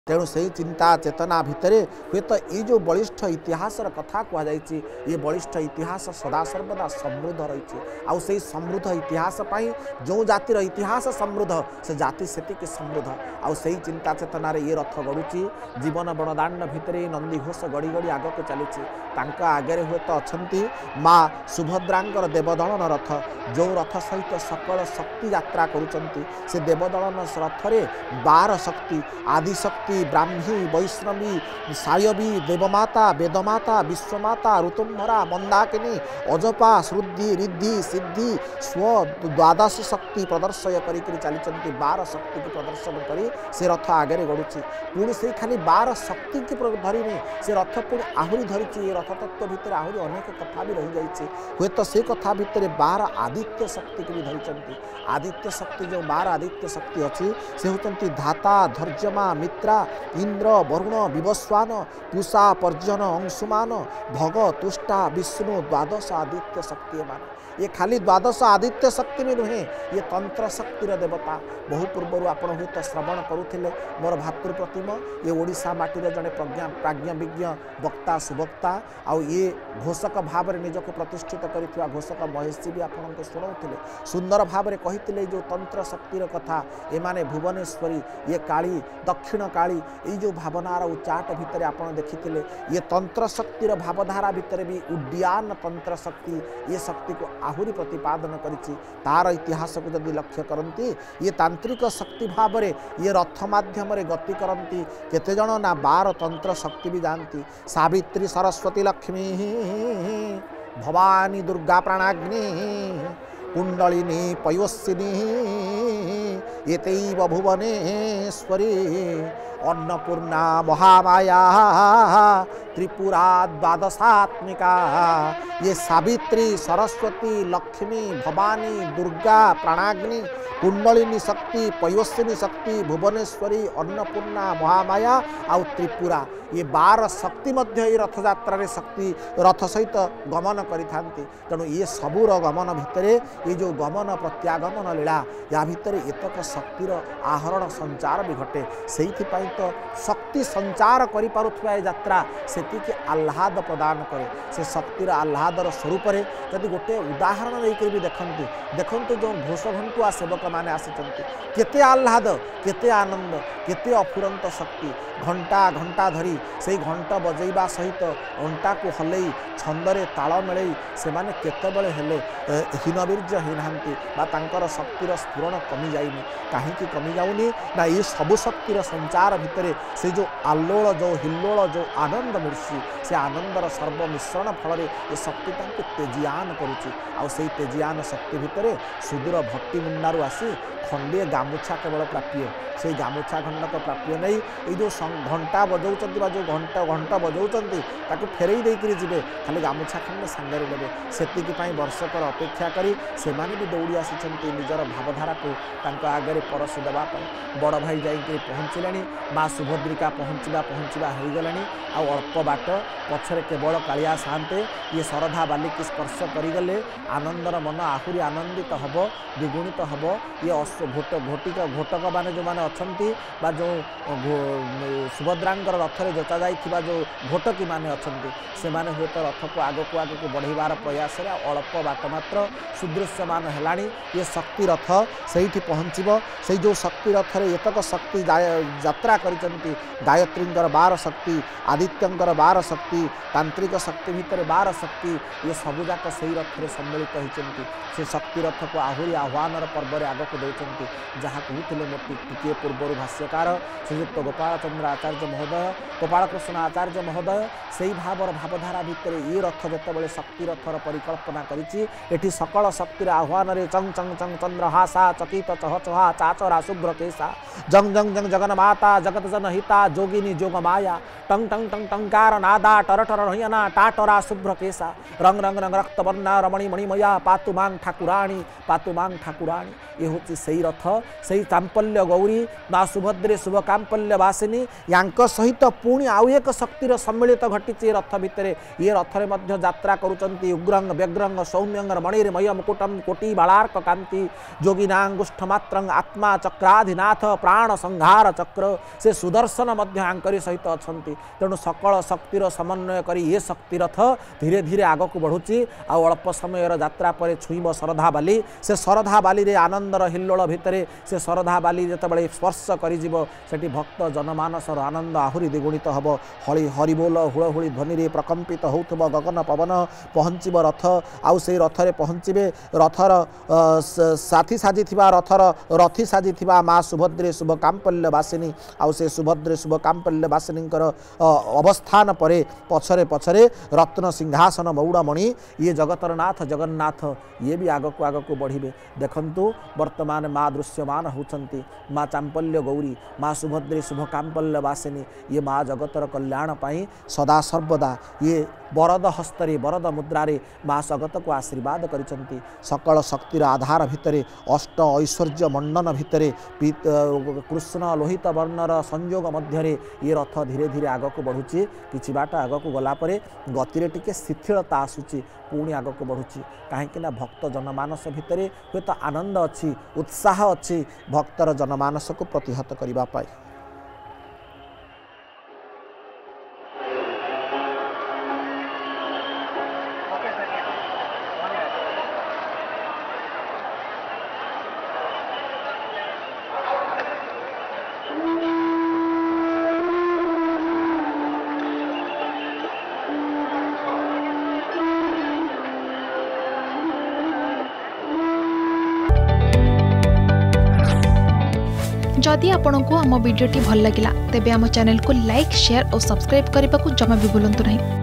तेणु से चिंता चेतना भितर हे तो ये जो बलिष्ठ इतिहासर कथा कहुई ये बलिष्ठ इतिहास सदा सर्वदा समृद्ध रही आउ से समृद्ध इतिहास जो जातिर इतिहास समृद्ध से जाति सेतिक समृद्ध आउ से चिंता चेतनार ये रथ गड़ुची जीवन बड़दाण्ड भितर नंदी घोष गड़ी गड़ी आग को चली आगे हुए तो अच्छा माँ सुभद्रांकर देवदलन रथ जो रथ सहित सकल शक्ति यात्रा करुँच से देवदलन रथरे 12 शक्ति आदिशक्ति ब्राह्मी वैष्णवी सायवी देवमाता वेदमाता विश्वमाता ऋतुम्भरा मंदाकिनी अजपा श्रुद्धि रिद्धि सिद्धि स्व द्वादश शक्ति प्रदर्शय करी चली 12 शक्ति की प्रदर्शन करी से रथ आगे गड़ुची पुणी से खाली 12 शक्ति की धरनी से रथ पुणी आहरी धरी ये रथ तत्व भितर आहरी अनेक कथा भी रही जाइए हुए तो से कथा भितर 12 आदित्य शक्ति की भी धरी आदित्य शक्ति जो 12 आदित्य शक्ति अच्छी से होती धाता धर्जमा मित्रा इंद्र वरुण विवस्वान पूषा पर्जन अंशुमान भग तुष्टा विष्णु द्वादश आदित्य शक्ति मान ये खाली द्वादश आदित्य शक्ति भी नुहे ये तंत्र शक्तिर देवता बहु पूर्वर आपण हुए तो श्रवण करुले मोर भातृप्रतिम ये ओडिशा माटी जड़े प्राज्ञ विज्ञ वक्ता सुवक्ता आउ ये घोषक भाव में निजक प्रतिष्ठित कर घोषक महेश भी आपको शुणाऊे सुंदर भाव में कही जो तंत्र शक्तिर कथा एमाने भुवनेश्वरी ये काली दक्षिण काली ये जो भावनार उच्चाट भितर आप देखी ये तंत्र शक्तिर भावधारा भितर भी उड्डयन तंत्र शक्ति ये शक्ति को आहुरी प्रतिपादन करिछि तार इतिहास को जदि लक्ष्य करती ये तांत्रिक शक्ति भाव में ये रथ माध्यम गति करती केते जन ना 12 तंत्र शक्ति भी जानती सावित्री सरस्वती लक्ष्मी भवानी दुर्गा प्राणाग्नि कुंडलिनी पयोस्विनी एतैव भुवनेश्वरी अन्नपूर्णा महामाया त्रिपुरा द्वादशात्मिका ये सावित्री सरस्वती लक्ष्मी भवानी दुर्गा प्राणाग्नि कुंडलिनी शक्ति पयोस्विनी शक्ति भुवनेश्वरी अन्नपूर्णा महामाया आउ त्रिपुरा ये 12 शक्ति मध्य ये रथ यात्रा शक्ति रथ सहित गमन करिथांती तेणु ये सबूर गमन भितर ये जो गमन प्रत्यागमन लीला या भितर एतक शक्तिर आहरण संचार भी घटे से तो शक्ति संचार करि पारुथबा ए यात्रा सेतिके आह्लाद प्रदान करे से शक्तिर आह्लादर स्वरूप जदि गोटे उदाहरण देकर भी देखते जो घोष घंटुआ सेवक मैंने आसिचंती केते आह्लाद केते आनंद केते अफुरंत शक्ति घंटा घंटा धरी से घंट बजेबा सहित घंटा को हलई छंदरे ताल मिलई से माने केतेबेले हेले हीनवीर्य होनांती बा तांकर शक्तिर स्फुरण कमी जाइनी कहीं कमी जाऊनी ना ये सबु शक्तिर संचार भितर से जो आल्लोल जो हिल्लोल जो आनंद मिर्सी से आनंदर सर्वमिश्रण फल ये शक्ति तांको तेजियान करुच्ची आ तेजियान शक्ति भितर सुदूर भट्टी मुंडारू आसी खंडे गामुछा केवल प्राप्य से गामुछा खंडक प्राप्य नहीं ये जो घंटा बजाऊँ जो घंटा बजाऊँच फेरई देकर जी खाली गामुछा खंडे सांगे ने से वर्षकर अपेक्षा करी से भी दौड़ी आसी निजर भावधारा को आगे परसी देवाई बड़ भाई जा पहुँचले माँ सुभद्रिका पहुँचवा हो गला आ अल्प बाट पछरे केवल कालिया साते ये शरधा बालिकी स्पर्श करगले आनंदर मन आहुरी आनंदित हम द्विगुणित हम ये घोटक मैंने जो मैंने अच्छा जो सुभद्रांकर रथरे जोचा जाइथिबा जो घोटकी माने अछंती से माने हुए तो रथ को आग को बढ़ेबार प्रयास अल्प बाट मात्र सुदृश्यमान हेलाणी ये शक्ति रथ से पहुँचब से जो शक्ति रथ एतक शक्ति यात्रा करिसंती गायत्रींकर 12 शक्ति आदित्यंकर 12 शक्ति तांत्रिक शक्ति भितर 12 शक्ति ये सबुजाक से रथ में सम्मिलित होती से शक्ति रथ को आहुरी आह्वान पर्व आग को देते जहाँ कहते मोटी टिके पूर्वर भाष्यकार श्रीयुक्त गोपाल चंद्र आचार्य महोदय गोपाल कृष्ण आचार्य महोदय से ही भावधारा भितर ये रथ जिते शक्ति रथर परिकल्पना करी सकल शक्तिर आह्वान रे चंग चंग चंग चंद्रहासा चकित चह चहा चाचरा शुभ्र केसा जंग जंग जंग जगन माता जगत जनहिता जोगिनी जोग माया टंग टंग टंग टंकार नादा टर टर रहियना टाटरा शुभ्र केसा रंग रंग रंग रक्त वर्णा रमणी मणिमया पातु मांग ठाकुराणी ये हूँ से रथ से चांपल्य गौरी माँ सुभद्रे शुभ कांपल्य वासिनी यांक सहित पुणी आउ एक शक्तिर सम्मिलित घटी रथ भितर ये रथरे मध्य यात्रा करुचंती उग्रंग व्यग्रंग सौम्यंग मणिर्मय मुकुटम कोटि बालार्क कांति जोगिनांगुष्ठ मात्रंग आत्मा चक्राधिनाथ प्राण संहार चक्र से सुदर्शन मध्य आंकरी सहित अच्छा तेणु सकल शक्तिर समन्वय करी ये शक्ति रथ धीरे धीरे आग को बढ़ुची आ अल्प समय यात्रा पर छुईब शरधा बाली से शरधा बाली रे आनंदर हिल्लोल भितर से शरधा बाली जितेबाला स्पर्श करी भक्त जनमानसर आनंद आहुरी द्विगुणित हम हली हरिबोल हुड़हुड़ी ध्वनि रे प्रकंपित होउथबो गगन पवन पहुँचब रथ आउ से रथरे पहुँचे रथर साथी साजी रथर रथी साजी माँ सुभद्रे शुभ काम्पल्यवासिनी आउ से सुभद्रे शुभ काम्पल्यवासिनी अवस्थान परे पछरे पछरे रत्न सिंहासन मौड़मणि ये जगतर नाथ जगन्नाथ ये भी आग को बढ़े देखंतु वर्तमान माँ दृश्यमान होती माँ चांपल्य गौरी माँ सुभद्रे शुभ काम्पल्यवासिनी ये माँ जगतर कल्याण पाई सदा सर्वदा ये वरद हस्तरे वरद मुद्रारे माँ जगत को आशीर्वाद करिसंती सकल शक्तिर आधार भितरे अष्ट ऐश्वर्य मंडन भितरे कृष्ण लोहित वर्णर संयोग मध्यरे ये रथ धीरे धीरे आग को बढ़ुची किछि बाट आग को गला परे गति टिके शिथिलता आसुची पुणी आग को बढ़ुची कहीं भक्त जनमानस भितरे हुए तो आनंद अच्छी उत्साह अच्छी भक्तर जनमानस को प्रतिहत करने पाई। जदि आपंक आम भिडी भल लगा तेब आम चैनल को लाइक शेयर और सब्सक्राइब करने को जमा भी भूलु नहीं।